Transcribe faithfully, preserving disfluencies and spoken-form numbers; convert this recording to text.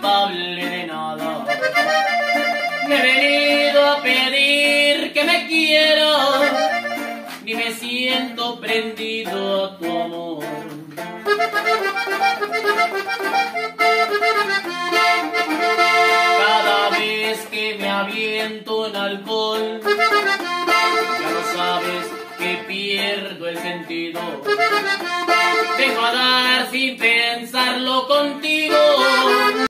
culpable de nada. No he venido a pedir que me quieras, ni me siento prendido a tu amor. Cada vez que me aviento en alcohol, ya lo sabes que pierdo el sentido. Vengo a dar sin pensarlo contigo